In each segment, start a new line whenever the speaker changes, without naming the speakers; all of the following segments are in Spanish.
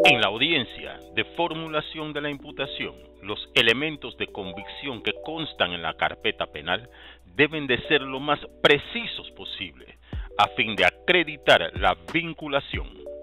En la audiencia de formulación de la imputación, los elementos de convicción que constan en la carpeta penal deben de ser lo más precisos posible, a fin de acreditar la vinculación.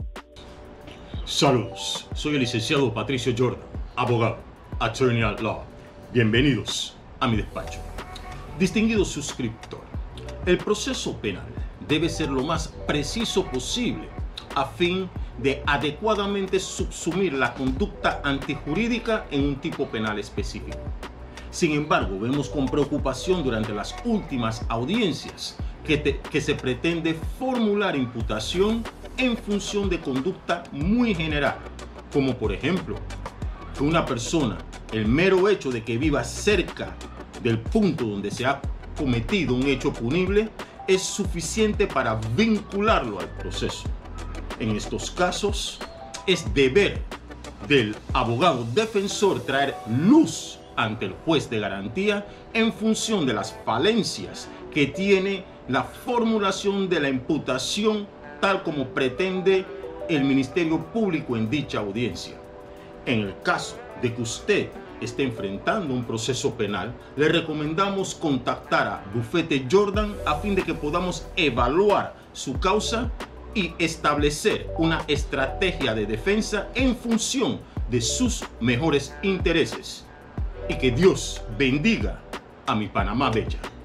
Saludos, soy el licenciado Patricio Jordan, abogado, attorney at law. Bienvenidos a mi despacho. Distinguido suscriptor, el proceso penal debe ser lo más preciso posible a fin de adecuadamente subsumir la conducta antijurídica en un tipo penal específico. Sin embargo, vemos con preocupación durante las últimas audiencias que se pretende formular imputación en función de conducta muy general, como por ejemplo, que una persona, el mero hecho de que viva cerca del punto donde se ha cometido un hecho punible, es suficiente para vincularlo al proceso. En estos casos, es deber del abogado defensor traer luz ante el juez de garantía en función de las falencias que tiene la formulación de la imputación tal como pretende el Ministerio Público en dicha audiencia. En el caso de que usted esté enfrentando un proceso penal, le recomendamos contactar a Bufete Jordan a fin de que podamos evaluar su causa y establecer una estrategia de defensa en función de sus mejores intereses. Y que Dios bendiga a mi Panamá Bella.